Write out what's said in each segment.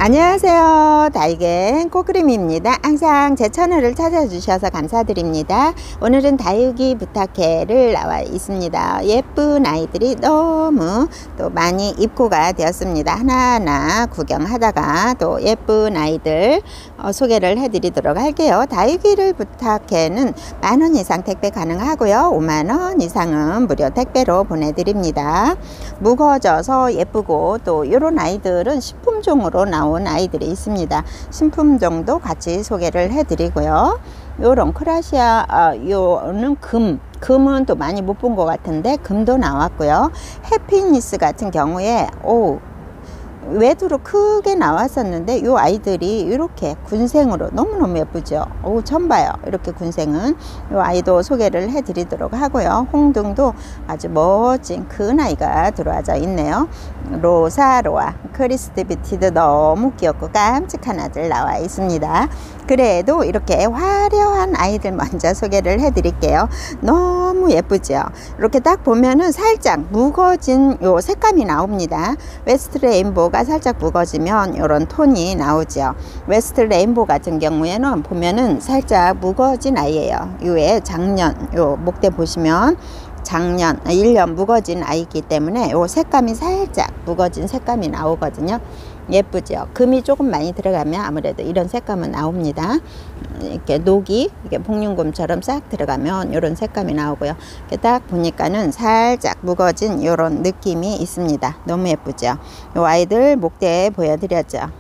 안녕하세요. 다육의 꽃그림입니다. 항상 제 채널을 찾아주셔서 감사드립니다. 오늘은 다육이 부탁해를 나와 있습니다. 예쁜 아이들이 너무 또 많이 입고가 되었습니다. 하나하나 구경하다가 또 예쁜 아이들 소개를 해드리도록 할게요. 다육이를 부탁해는 10,000원 이상 택배 가능하고요. 50,000원 이상은 무료 택배로 보내드립니다. 묵어져서 예쁘고 또 이런 아이들은 식품종으로 나온 아이들이 있습니다. 신품종도 같이 소개를 해드리고요. 요런 크라시아 요는 금은 또 많이 못 본 것 같은데 금도 나왔고요. 해피니스 같은 경우에 외두로 크게 나왔었는데 요 아이들이 이렇게 군생으로 너무너무 예쁘죠. 처음 봐요. 이렇게 군생은 요 아이도 소개를 해 드리도록 하고요. 홍등도 아주 멋진 큰 아이가 들어와져 있네요. 로사로아 크리스트 뷰티도 너무 귀엽고 깜찍한 아들 나와 있습니다. 그래도 이렇게 화려한 아이들 먼저 소개를 해 드릴게요. 너무 예쁘죠. 이렇게 딱 보면은 살짝 묵어진 요 색감이 나옵니다. 웨스트 레인보우가 살짝 묵어지면 이런 톤이 나오죠. 웨스트 레인보우 같은 경우에는 보면은 살짝 묵어진 아이예요. 요에 작년 요 목대 보시면 작년 1년 묵어진 아이이기 때문에 요 색감이 살짝 묵어진 색감이 나오거든요. 예쁘죠. 금이 조금 많이 들어가면 아무래도 이런 색감은 나옵니다. 이렇게 녹이 이게 복륜금처럼 싹 들어가면 이런 색감이 나오고요. 이렇게 딱 보니까는 살짝 묵어진 이런 느낌이 있습니다. 너무 예쁘죠. 요 아이들 목대 보여드렸죠.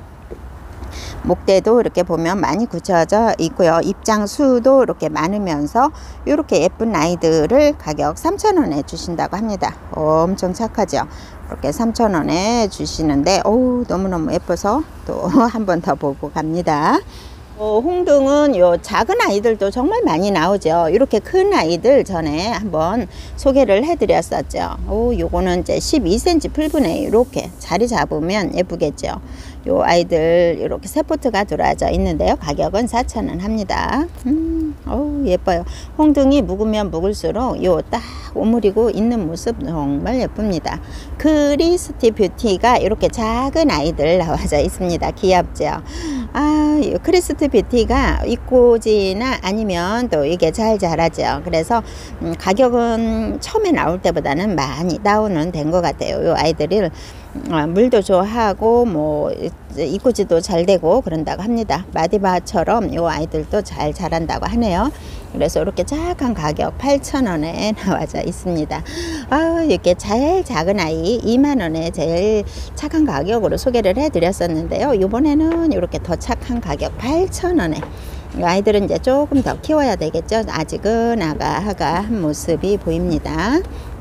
목대도 이렇게 보면 많이 굳혀져 있고요. 입장 수도 이렇게 많으면서 이렇게 예쁜 아이들을 가격 3,000원에 주신다고 합니다. 엄청 착하죠. 이렇게 3,000원에 주시는데 너무너무 예뻐서 또 한 번 더 보고 갑니다. 홍등은 요 작은 아이들도 정말 많이 나오죠. 이렇게 큰 아이들 전에 한번 소개를 해 드렸었죠. 요거는 이제 12cm 풀분에 이렇게 자리 잡으면 예쁘겠죠. 요 아이들 이렇게 세 포트가 들어와져 있는데요. 가격은 4,000원 합니다. 예뻐요. 홍등이 묵으면 묵을수록 요 딱 오므리고 있는 모습 정말 예쁩니다. 크리스티 뷰티가 이렇게 작은 아이들 나와져 있습니다. 귀엽죠. 이 크리스티 뷰티가 입고지나 아니면 또 이게 잘 자라죠. 그래서 가격은 처음에 나올 때보다는 많이 다운은 된 것 같아요. 요 아이들을 물도 좋아하고 뭐 입고지도 잘 되고 그런다고 합니다. 마디바처럼 요 아이들도 잘 자란다고 하네요. 그래서 이렇게 작은 가격 8,000원에 나와져 있습니다. 이렇게 제일 작은 아이 20,000원에 제일 착한 가격으로 소개를 해 드렸었는데요. 이번에는 이렇게 더 착한 가격 8,000원에 이 아이들은 이제 조금 더 키워야 되겠죠. 아직은 아가아가한 모습이 보입니다.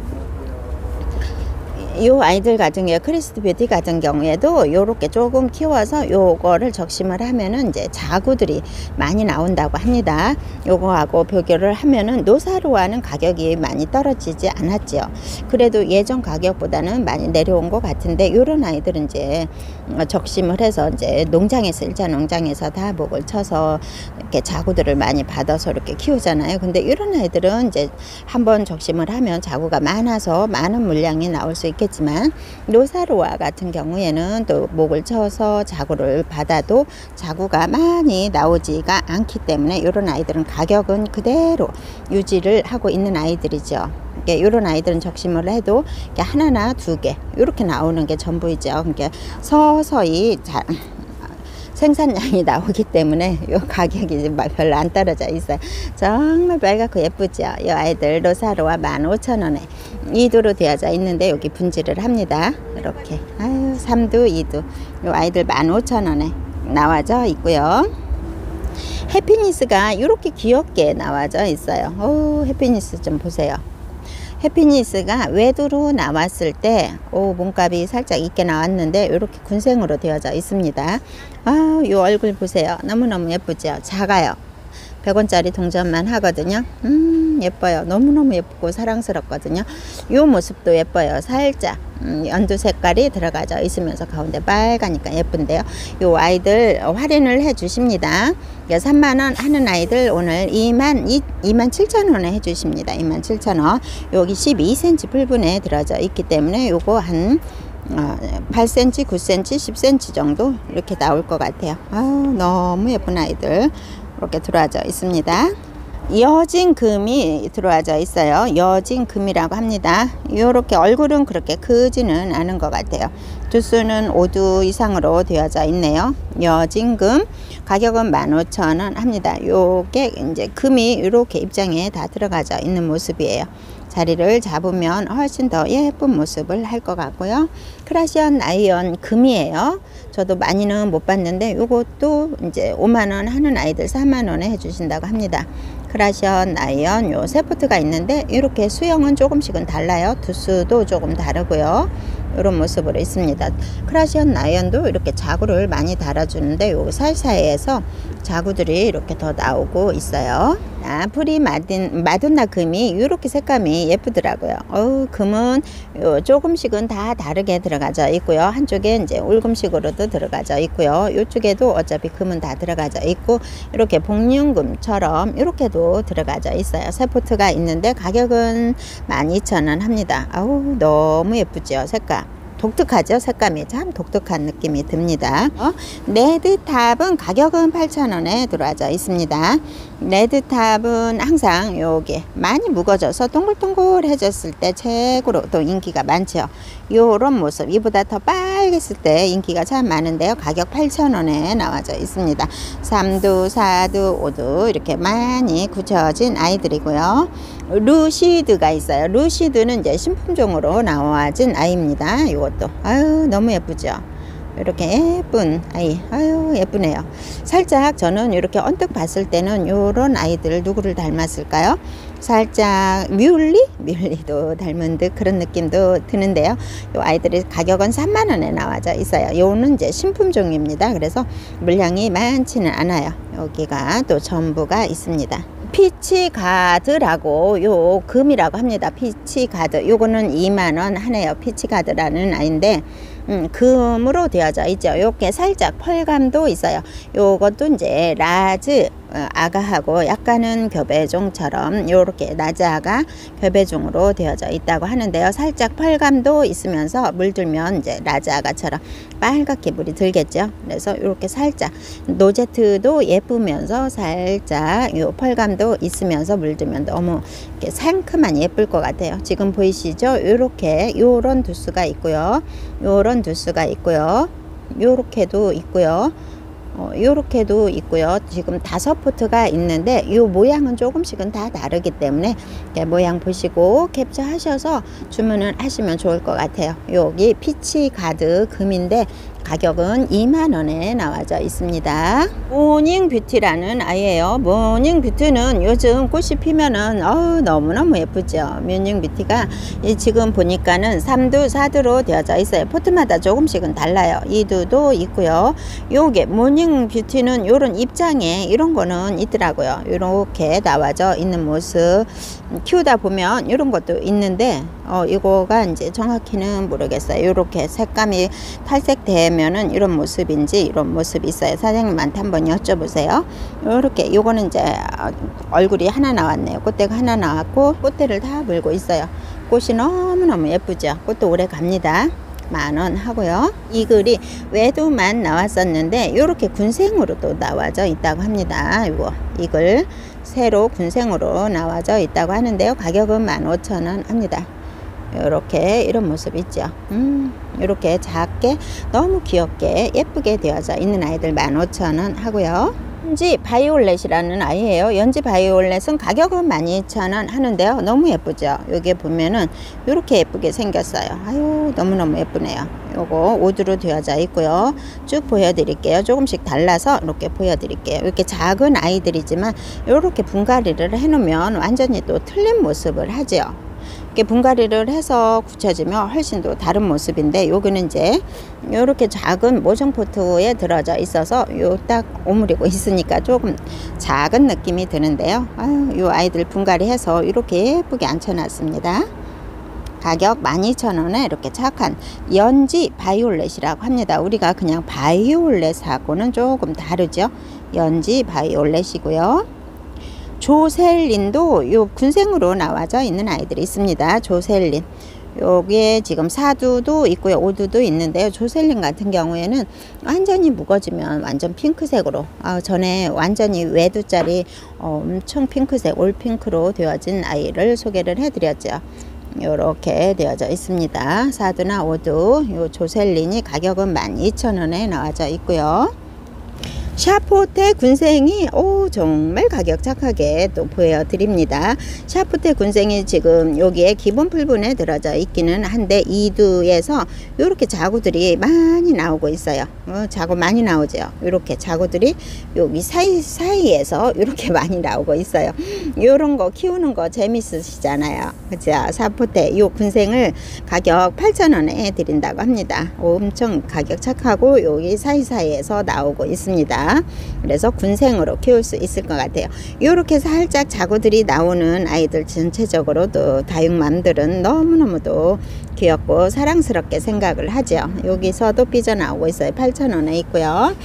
요 아이들 같은 경우에 크리스트 뷰티 같은 경우에도 요렇게 조금 키워서 요거를 적심을 하면은 이제 자구들이 많이 나온다고 합니다. 요거하고 비교를 하면은 노사로와는 가격이 많이 떨어지지 않았죠. 그래도 예전 가격보다는 많이 내려온 것 같은데 요런 아이들은 이제 적심을 해서 이제 농장에서 일자 농장에서 다 목을 쳐서 이렇게 자구들을 많이 받아서 이렇게 키우잖아요. 근데 이런 아이들은 이제 한번 적심을 하면 자구가 많아서 많은 물량이 나올 수 있겠지만 노사로와 같은 경우에는 또 목을 쳐서 자구를 받아도 자구가 많이 나오지가 않기 때문에 이런 아이들은 가격은 그대로 유지를 하고 있는 아이들이죠. 이런 아이들은 적심을 해도 하나나 두 개 이렇게 나오는 게 전부이죠. 그러니까 서서히 생산량이 나오기 때문에 요 가격이 별로 안 떨어져 있어요. 정말 빨갛고 예쁘죠. 이 아이들 로사로와 15,000원에 2두로 되어져 있는데 여기 분질을 합니다. 이렇게 3두 2두 요 아이들 15,000원에 나와져 있고요. 해피니스가 이렇게 귀엽게 나와져 있어요. 해피니스 좀 보세요. 해피니스가 외두로 나왔을 때 몸값이 살짝 있게 나왔는데 이렇게 군생으로 되어져 있습니다. 이 얼굴 보세요. 너무너무 예쁘죠. 작아요. 100원짜리 동전만 하거든요. 예뻐요. 너무너무 예쁘고 사랑스럽거든요. 이 모습도 예뻐요. 살짝 연두 색깔이 들어가져 있으면서 가운데 빨가니까 예쁜데요. 이 아이들 할인을 해 주십니다. 3만원 하는 아이들 오늘 27,000원에 해 주십니다. 27,000원. 여기 12cm 풀분에 들어져 있기 때문에 요거 한 8cm, 9cm, 10cm 정도 이렇게 나올 것 같아요. 너무 예쁜 아이들 이렇게 들어와져 있습니다. 여진 금이 들어와져 있어요. 여진 금이라고 합니다. 이렇게 얼굴은 그렇게 크지는 않은 것 같아요. 두수는 5두 이상으로 되어져 있네요. 여진 금 가격은 15,000원 합니다. 요게 이제 금이 이렇게 입장에 다 들어가져 있는 모습이에요. 자리를 잡으면 훨씬 더 예쁜 모습을 할 것 같고요. 크라시언 아이언 금이에요. 저도 많이는 못 봤는데 요것도 이제 5만원 하는 아이들 4만원에 해주신다고 합니다. 크라시언 아이언 요 세 포트가 있는데 이렇게 수영은 조금씩은 달라요. 두수도 조금 다르고요. 이런 모습으로 있습니다. 크라시언 아이언도 이렇게 자구를 많이 달아주는데 요 사이사이에서 자구들이 이렇게 더 나오고 있어요. 프리 마돈나 금이 이렇게 색감이 예쁘더라고요. 금은 조금씩은 다 다르게 들어가져 있고요. 한쪽에 이제 울금식으로도 들어가져 있고요. 이쪽에도 어차피 금은 다 들어가져 있고 이렇게 복륜금처럼 이렇게도 들어가져 있어요. 세 포트가 있는데 가격은 12,000원 합니다. 너무 예쁘죠 색감. 독특하죠. 색감이 참 독특한 느낌이 듭니다. 레드탑은 가격은 8,000원에 들어와져 있습니다. 레드탑은 항상 요게 많이 묵어져서 동글동글해졌을 때 최고로 또 인기가 많죠. 요런 모습, 이보다 더 빨갰을 때 인기가 참 많은데요. 가격 8,000원에 나와져 있습니다. 3두, 4두, 5두 이렇게 많이 굳혀진 아이들이고요. 루시드가 있어요. 루시드는 이제 신품종으로 나와진 아이입니다. 이것도 너무 예쁘죠. 이렇게 예쁜 아이, 예쁘네요. 살짝 저는 이렇게 언뜻 봤을 때는 요런 아이들 누구를 닮았을까요? 살짝 뮬리도 닮은 듯 그런 느낌도 드는데요. 요 아이들이 가격은 3만원에 나와져 있어요. 요는 이제 신품종입니다. 그래서 물량이 많지는 않아요. 여기가 또 전부가 있습니다. 피치가드라고 요 금이라고 합니다. 피치가드 요거는 2만원 하네요. 피치가드라는 아이인데 금으로 되어져 있죠. 요게 살짝 펄감도 있어요. 요것도 이제 라즈 아가하고 약간은 교배종처럼 요렇게 라즈 아가 교배종으로 되어져 있다고 하는데요. 살짝 펄감도 있으면서 물들면 이제 라즈 아가처럼 빨갛게 물이 들겠죠. 그래서 요렇게 살짝 노제트도 예쁘면서 살짝 요 펄감도 있으면서 물들면 너무 이렇게 상큼한 예쁠 것 같아요. 지금 보이시죠? 요렇게 요런 두수가 있고요. 요런 두수가 있고요. 요렇게도 있고요. 요렇게도 있고요. 지금 5포트가 있는데 요 모양은 조금씩은 다 다르기 때문에 모양 보시고 캡처하셔서 주문을 하시면 좋을 것 같아요. 여기 피치가드 금인데 가격은 2만원에 나와져 있습니다. 모닝뷰티라는 아이예요. 모닝뷰티는 요즘 꽃이 피면은 너무너무 예쁘죠. 모닝뷰티가 지금 보니까는 3두 4두로 되어져 있어요. 포트마다 조금씩은 달라요. 2두도 있고요. 요게 모닝뷰티는 요런 입장에 이런 거는 있더라고요. 요렇게 나와져 있는 모습 키우다 보면 이런 것도 있는데 이거가 이제 정확히는 모르겠어요. 요렇게 색감이 탈색되면은 이런 모습인지 이런 모습이 있어요. 사장님한테 한번 여쭤보세요. 요렇게 요거는 이제 얼굴이 하나 나왔네요. 꽃대가 하나 나왔고 꽃대를 다 물고 있어요. 꽃이 너무너무 예쁘죠. 꽃도 오래 갑니다. 10,000원 하고요. 이 글이 외도만 나왔었는데 이렇게 군생으로 또 나와져 있다고 합니다. 이글 새로 군생으로 나와져 있다고 하는데요. 가격은 15,000원 합니다. 이렇게 이런 모습 있죠. 이렇게 작게 너무 귀엽게 예쁘게 되어져 있는 아이들 15,000원 하고요. 연지 바이올렛이라는 아이예요. 연지 바이올렛은 가격은 12,000원 하는데요. 너무 예쁘죠. 여기 보면은 이렇게 예쁘게 생겼어요. 너무너무 예쁘네요. 요거 5두로 되어져 있고요. 쭉 보여드릴게요. 조금씩 달라서 이렇게 보여드릴게요. 이렇게 작은 아이들이지만 이렇게 분갈이를 해놓으면 완전히 또 틀린 모습을 하죠. 이렇게 분갈이를 해서 굳혀지면 훨씬 더 다른 모습인데 여기는 이제 이렇게 작은 모종 포트에 들어져 있어서 요 딱 오므리고 있으니까 조금 작은 느낌이 드는데요. 요 아이들 분갈이 해서 이렇게 예쁘게 앉혀놨습니다. 가격 12,000원에 이렇게 착한 연지 바이올렛이라고 합니다. 우리가 그냥 바이올렛하고는 조금 다르죠. 연지 바이올렛이고요. 조셀린도 요 군생으로 나와져 있는 아이들이 있습니다. 조셀린 여기에 지금 사두도 있고요, 오두도 있는데요. 조셀린 같은 경우에는 완전히 묵어지면 완전 핑크색으로, 전에 완전히 외두짜리 엄청 핑크색, 올핑크로 되어진 아이를 소개를 해드렸죠. 이렇게 되어져 있습니다. 사두나 오두, 요 조셀린이 가격은 12,000원에 나와져 있고요. 샤프호텔 군생이 정말 가격 착하게 또 보여드립니다. 샤프호텔 군생이 지금 여기에 기본 풀분에 들어져 있기는 한데 이두에서 이렇게 자구들이 많이 나오고 있어요. 자구 많이 나오죠. 이렇게 자구들이 여기 사이에서 이렇게 많이 나오고 있어요. 이런 거 키우는 거 재밌으시잖아요. 그죠? 샤프호텔 요 군생을 가격 8,000원에 드린다고 합니다. 엄청 가격 착하고 여기 사이사이에서 나오고 있습니다. 그래서 군생으로 키울 수 있을 것 같아요. 이렇게 살짝 자구들이 나오는 아이들 전체적으로도 다육맘들은 너무너무도 귀엽고 사랑스럽게 생각을 하죠. 여기서도 삐져나오고 있어요. 8,000원에 있고요.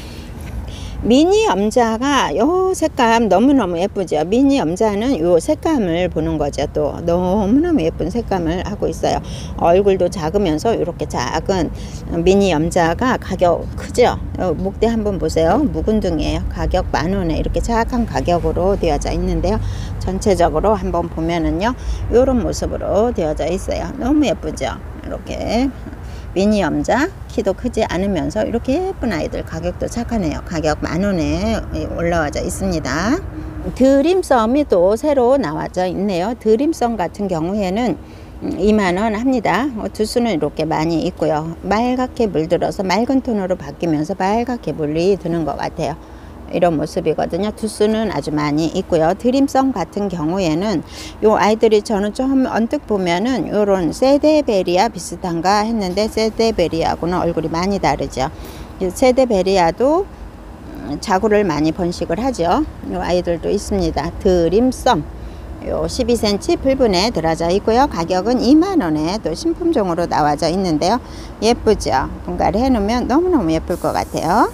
미니 염자가 요 색감 너무너무 예쁘죠. 미니 염자는 요 색감을 보는 거죠. 또 너무너무 예쁜 색감을 하고 있어요. 얼굴도 작으면서 이렇게 작은 미니 염자가 가격 크죠. 목대 한번 보세요. 묵은둥이에요. 가격 10,000원에 이렇게 착한 가격으로 되어져 있는데요. 전체적으로 한번 보면은요, 요런 모습으로 되어져 있어요. 너무 예쁘죠. 이렇게 미니 염자, 키도 크지 않으면서 이렇게 예쁜 아이들, 가격도 착하네요. 가격 10,000원에 올라와져 있습니다. 드림썸이 또 새로 나와져 있네요. 드림썸 같은 경우에는 20,000원 합니다. 두수는 이렇게 많이 있고요. 말갛게 물들어서 맑은 톤으로 바뀌면서 빨갛게 물이 드는 것 같아요. 이런 모습이거든요. 두수는 아주 많이 있고요. 드림썸 같은 경우에는 요 아이들이 저는 좀 언뜻 보면은 요런 세데베리아 비슷한가 했는데 세데베리아하고는 얼굴이 많이 다르죠. 세데베리아도 자구를 많이 번식을 하죠. 요 아이들도 있습니다. 드림썸 요 12cm 풀분에 들어져 있고요. 가격은 20,000원에 또 신품종으로 나와져 있는데요. 예쁘죠? 분갈이 해놓으면 너무너무 예쁠 것 같아요.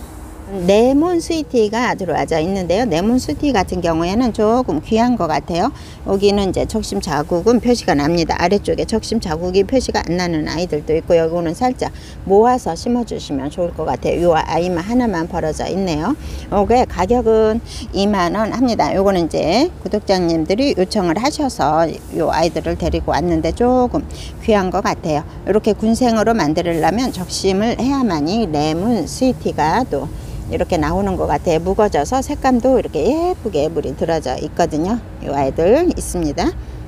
레몬 스위티가 들어와져 있는데요. 레몬 스위티 같은 경우에는 조금 귀한 것 같아요. 여기는 이제 적심 자국은 표시가 납니다. 아래쪽에 적심 자국이 표시가 안 나는 아이들도 있고, 요거는 살짝 모아서 심어 주시면 좋을 것 같아요. 요 아이만 하나만 벌어져 있네요. 요게 가격은 20,000원 합니다. 요거는 이제 구독자님들이 요청을 하셔서 요 아이들을 데리고 왔는데 조금 귀한 것 같아요. 이렇게 군생으로 만들려면 적심을 해야만이 레몬 스위티가 또 이렇게 나오는 것 같아요. 묵어져서 색감도 이렇게 예쁘게 물이 들어져 있거든요. 이 아이들 있습니다.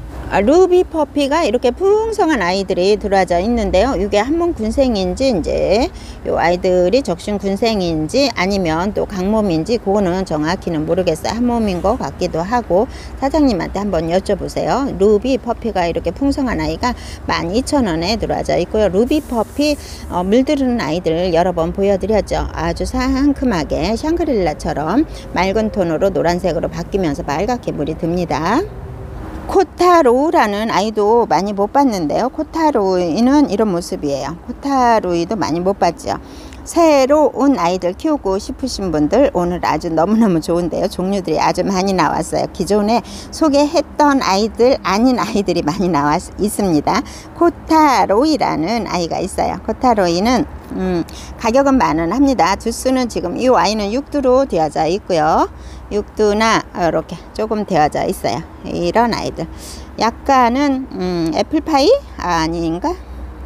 루비 퍼피가 이렇게 풍성한 아이들이 들어와져 있는데요. 이게 한몸 군생인지 이제 이 아이들이 적신 군생인지 아니면 또 강몸인지 그거는 정확히는 모르겠어요. 한몸인 것 같기도 하고 사장님한테 한번 여쭤보세요. 루비 퍼피가 이렇게 풍성한 아이가 12,000원에 들어와져 있고요. 루비 퍼피 물들은 아이들 여러 번 보여드렸죠. 아주 상큼하게 샹그릴라처럼 맑은 톤으로 노란색으로 바뀌면서 빨갛게 물이 듭니다. 코타로우라는 아이도 많이 못 봤는데요. 코타로우는 이런 모습이에요. 코타로우도 많이 못 봤죠. 새로 온 아이들 키우고 싶으신 분들 오늘 아주 너무너무 좋은데요. 종류들이 아주 많이 나왔어요. 기존에 소개했던 아이들 아닌 아이들이 많이 나와 있습니다. 코타로이라는 아이가 있어요. 코타로이는 가격은 10,000원 합니다. 두수는 지금 이 아이는 6두로 되어져 있고요. 6두나 이렇게 조금 되어져 있어요. 이런 아이들 약간은 애플파이 아닌가?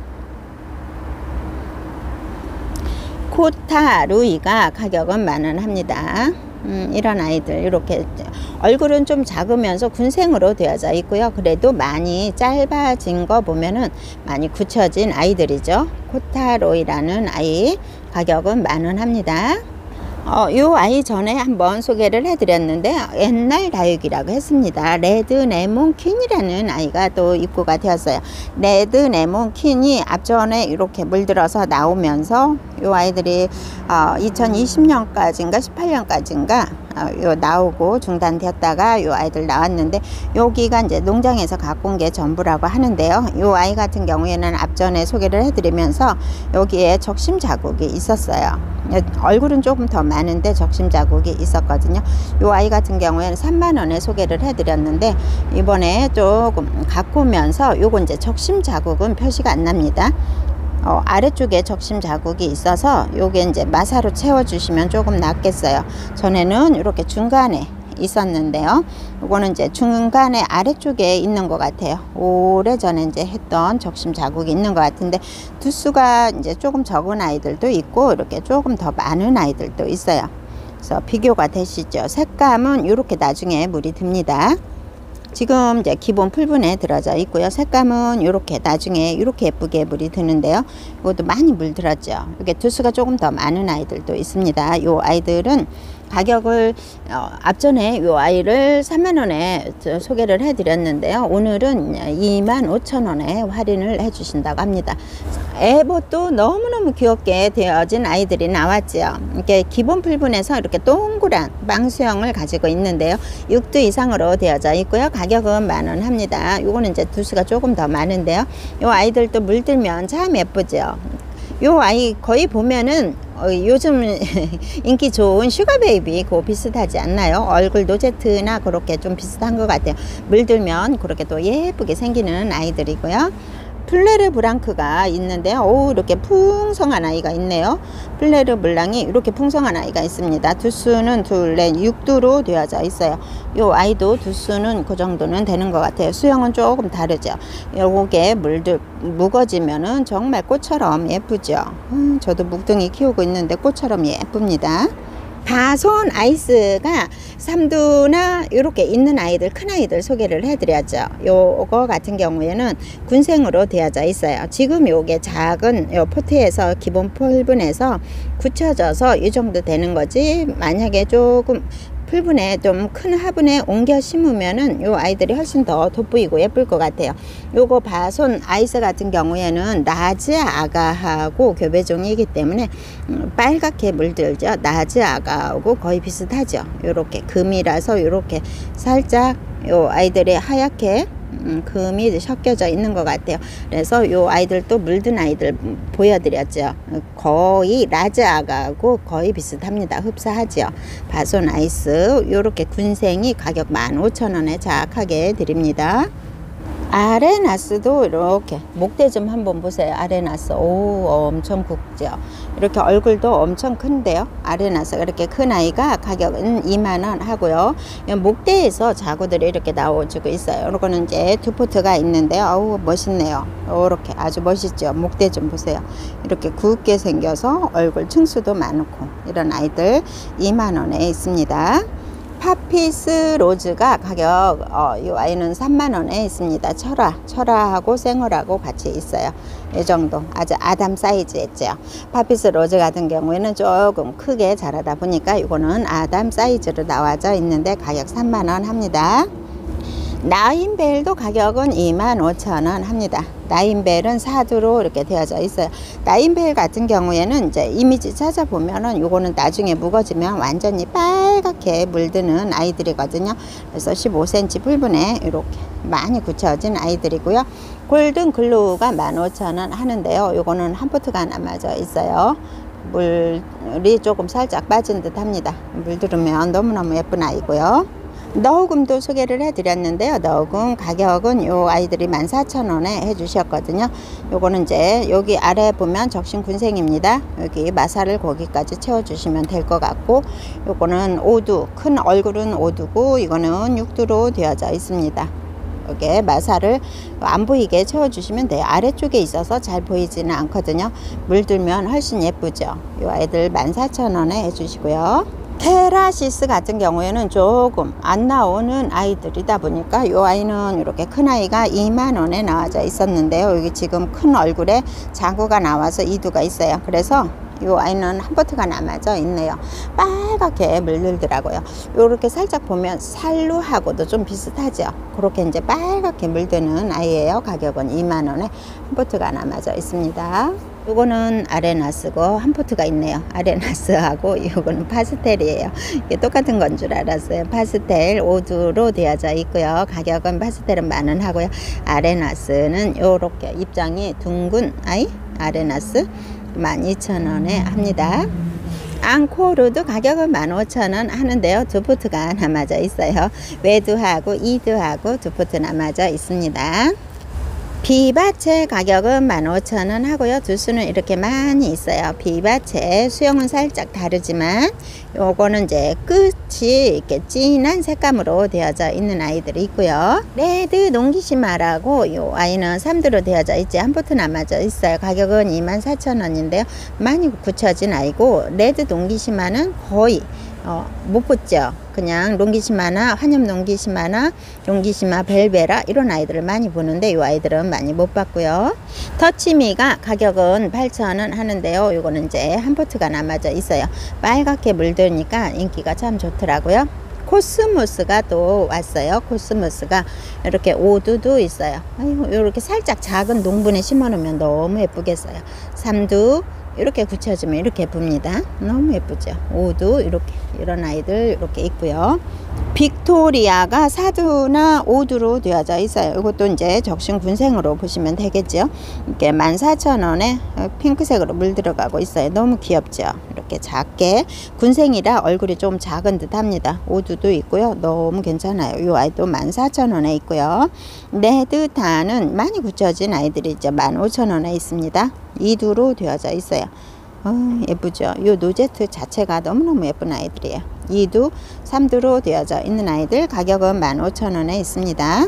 코타루이가 가격은 10,000원 합니다. 이런 아이들 이렇게 얼굴은 좀 작으면서 군생으로 되어져 있고요. 그래도 많이 짧아진 거 보면은 많이 굳혀진 아이들이죠. 코타로이라는 아이 가격은 10,000원 합니다. 요 아이 전에 한번 소개를 해드렸는데 옛날 다육이라고 했습니다. 레드 레몬 퀸이라는 아이가 또 입고가 되었어요. 레드 레몬 퀸이 앞전에 이렇게 물들어서 나오면서 요 아이들이 2020년까지인가 18년까지인가 요 나오고 중단되었다가 요 아이들 나왔는데, 여기가 이제 농장에서 갖고 온 게 전부라고 하는데요. 요 아이 같은 경우에는 앞전에 소개를 해드리면서 여기에 적심 자국이 있었어요. 얼굴은 조금 더 많은데 적심 자국이 있었거든요. 요 아이 같은 경우에는 3만원에 소개를 해드렸는데, 이번에 조금 갖고 오면서 요거 이제 적심 자국은 표시가 안 납니다. 아래쪽에 적심 자국이 있어서 요게 이제 마사로 채워주시면 조금 낫겠어요. 전에는 이렇게 중간에 있었는데요. 요거는 이제 중간에 아래쪽에 있는 것 같아요. 오래전에 이제 했던 적심 자국이 있는 것 같은데, 두수가 이제 조금 적은 아이들도 있고 이렇게 조금 더 많은 아이들도 있어요. 그래서 비교가 되시죠. 색감은 이렇게 나중에 물이 듭니다. 지금 이제 기본 풀분에 들어져 있고요. 색감은 이렇게 나중에 이렇게 예쁘게 물이 드는데요. 이것도 많이 물 들었죠. 이렇게 두수가 조금 더 많은 아이들도 있습니다. 이 아이들은 가격을 앞전에 이 아이를 3만원에 소개를 해드렸는데요. 오늘은 25,000원에 할인을 해주신다고 합니다. 애봇도 너무너무 귀엽게 되어진 아이들이 나왔죠. 이렇게 기본 풀분에서 이렇게 동그란 빵수형을 가지고 있는데요. 6두 이상으로 되어져 있고요. 가격은 10,000원 합니다. 이거는 이제 두수가 조금 더 많은데요. 이 아이들도 물들면 참 예쁘죠. 요 아이 거의 보면은 요즘 인기 좋은 슈가베이비 그거 비슷하지 않나요? 얼굴 노제트나 그렇게 좀 비슷한 것 같아요. 물들면 그렇게 또 예쁘게 생기는 아이들이고요. 플레르 브랑크가 있는데요. 오, 이렇게 풍성한 아이가 있네요. 플레르 블랑이 이렇게 풍성한 아이가 있습니다. 두수는 둘, 넷, 6두로 되어져 있어요. 요 아이도 두수는 그 정도는 되는 것 같아요. 수영은 조금 다르죠. 요게 묵어지면은 정말 꽃처럼 예쁘죠. 저도 묵둥이 키우고 있는데 꽃처럼 예쁩니다. 바손 아이스가 3두나 이렇게 있는 아이들, 큰 아이들 소개를 해드렸죠. 요거 같은 경우에는 군생으로 되어져 있어요. 지금 요게 작은 요 포트에서 기본 풀분에서 굳혀져서 이 정도 되는 거지, 만약에 조금 풀분에 좀 큰 화분에 옮겨 심으면은 요 아이들이 훨씬 더 돋보이고 예쁠 것 같아요. 요거 바손 아이스 같은 경우에는 라지 아가하고 교배종이기 때문에 빨갛게 물들죠. 라지 아가하고 거의 비슷하죠. 요렇게 금이라서 요렇게 살짝 요 아이들이 하얗게 금이 섞여져 있는 것 같아요. 그래서 요 아이들도 물든 아이들 보여드렸죠. 거의 라지 아가하고 거의 비슷합니다. 흡사하죠. 바손 아이스 요렇게 군생이 가격 15,000원에 자악하게 드립니다. 아레나스도 이렇게 목대 좀 한번 보세요. 아레나스 오, 엄청 굵죠. 이렇게 얼굴도 엄청 큰데요. 아레나스가 이렇게 큰 아이가 가격은 20,000원 하고요. 목대에서 자구들이 이렇게 나와주고 있어요. 이거는 이제 두 포트가 있는데요. 어우, 멋있네요. 이렇게 아주 멋있죠. 목대 좀 보세요. 이렇게 굵게 생겨서 얼굴 층수도 많고 이런 아이들 20,000원에 있습니다. 파피스 로즈가 가격 이 아이는 30,000원에 있습니다. 철화하고 생얼하고 같이 있어요. 이 정도 아주 아담 사이즈였죠. 파피스 로즈 같은 경우에는 조금 크게 자라다 보니까 이거는 아담 사이즈로 나와져 있는데 가격 30,000원 합니다. 나인벨도 가격은 25,000원 합니다. 나인벨은 4두로 이렇게 되어져 있어요. 나인벨 같은 경우에는 이제 이미지 찾아보면은 요거는 나중에 묵어지면 완전히 빨갛게 물드는 아이들이거든요. 그래서 15cm 풀분에 이렇게 많이 굳혀진 아이들이고요. 골든 글로우가 15,000원 하는데요. 요거는 한 포트가 남아져 있어요. 물이 조금 살짝 빠진 듯 합니다. 물들으면 너무너무 예쁜 아이고요. 너구금도 소개를 해드렸는데요. 너구금 가격은 요 아이들이 14,000원에 해주셨거든요. 요거는 이제 여기 아래 보면 적심 군생입니다. 여기 마사를 거기까지 채워주시면 될 것 같고, 요거는 5두, 큰 얼굴은 5두고 이거는 6두로 되어져 있습니다. 여기에 마사를 안 보이게 채워주시면 돼요. 아래쪽에 있어서 잘 보이지는 않거든요. 물들면 훨씬 예쁘죠. 요 아이들 14,000원에 해주시고요. 테라시스 같은 경우에는 조금 안 나오는 아이들이다 보니까 이 아이는 이렇게 큰 아이가 20,000원에 나와져 있었는데요. 여기 지금 큰 얼굴에 자구가 나와서 2두가 있어요. 그래서 이 아이는 한 포트가 남아져 있네요. 빨갛게 물들더라고요. 이렇게 살짝 보면 살루하고도 좀 비슷하죠. 그렇게 이제 빨갛게 물드는 아이예요. 가격은 20,000원에 한 포트가 남아져 있습니다. 요거는 아레나스고 한 포트가 있네요. 아레나스하고 요거는 파스텔이에요. 이게 똑같은 건 줄 알았어요. 파스텔 오두로 되어져 있고요. 가격은 파스텔은 10,000원 하고요. 아레나스는 요렇게 입장이 둥근 아이 아레나스 12,000원에 합니다. 앙코르도 가격은 15,000원 하는데요. 두 포트가 남아져 있어요. 외두하고 이두하고 두 포트 남아져 있습니다. 비바체 가격은 15,000원 하고요. 두수는 이렇게 많이 있어요. 비바체 수영은 살짝 다르지만 요거는 이제 끝이 이렇게 진한 색감으로 되어져 있는 아이들이 있고요. 레드 농기시마라고 요 아이는 3두로 되어져 있지 한 포트 남아져 있어요. 가격은 24,000원인데요. 많이 굳혀진 아이고 레드 농기시마는 거의 못 붙죠. 그냥 롱기시마나 환엽 롱기시마나 롱기시마 벨베라 이런 아이들을 많이 보는데 이 아이들은 많이 못 봤고요. 터치미가 가격은 8,000원 하는데요. 이거는 이제 한 포트가 남아져 있어요. 빨갛게 물드니까 인기가 참 좋더라고요. 코스모스가 또 왔어요. 코스모스가 이렇게 오두도 있어요. 아이고, 이렇게 살짝 작은 농분에 심어 놓으면 너무 예쁘겠어요. 3두 이렇게 굳혀주면 이렇게 예쁩니다. 너무 예쁘죠. 오두 이렇게 이런 아이들 이렇게 있고요. 빅토리아가 4두나 5두로 되어져 있어요. 이것도 이제 적신 군생으로 보시면 되겠죠. 이렇게 14,000원에 핑크색으로 물 들어가고 있어요. 너무 귀엽죠. 이렇게 작게 군생이라 얼굴이 좀 작은 듯 합니다. 5두도 있고요. 너무 괜찮아요. 이 아이도 14,000원에 있고요. 레드타는 많이 굳혀진 아이들이 이제 15,000원에 있습니다. 2두로 되어져 있어요. 예쁘죠. 이 노제트 자체가 너무너무 예쁜 아이들이에요. 2두, 3두로 되어져 있는 아이들 가격은 15,000원에 있습니다.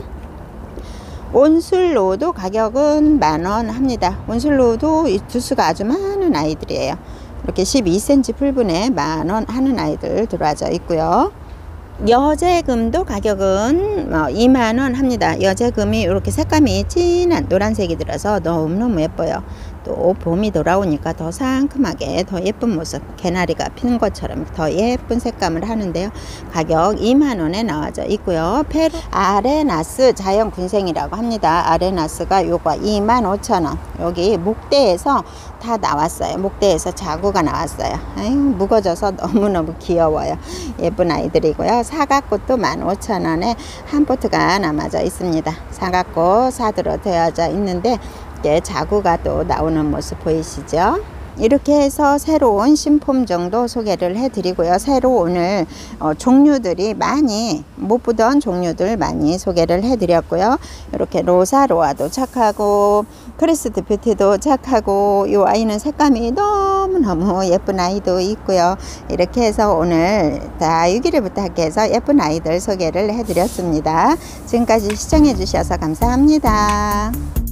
온슬로도 가격은 10,000원 합니다. 온슬로도 이 두수가 아주 많은 아이들이에요. 이렇게 12cm 풀분에 10,000원 하는 아이들 들어와져 있고요. 여제금도 가격은 20,000원 합니다. 여제금이 이렇게 색감이 진한 노란색이 들어서 너무너무 예뻐요. 또 봄이 돌아오니까 더 상큼하게 더 예쁜 모습, 개나리가 피는 것처럼 더 예쁜 색감을 하는데요. 가격 20,000원에 나와져 있고요. 페루 아레나스 자연 군생이라고 합니다. 아레나스가 요거 25,000원. 여기 목대에서 다 나왔어요. 목대에서 자구가 나왔어요. 아유, 묵어져서 너무너무 귀여워요. 예쁜 아이들이고요. 사각꽃도 15,000원에 한 포트가 남아져 있습니다. 사각꽃 4두로 되어져 있는데 자구가 또 나오는 모습 보이시죠? 이렇게 해서 새로운 신품 정도 소개를 해드리고요. 새로 오늘 종류들이 많이 못 보던 종류들 많이 소개를 해드렸고요. 이렇게 로사로아도 착하고 크리스트 뷰티도 착하고 이 아이는 색감이 너무너무 예쁜 아이도 있고요. 이렇게 해서 오늘 다육이를 부탁해서 예쁜 아이들 소개를 해드렸습니다. 지금까지 시청해 주셔서 감사합니다.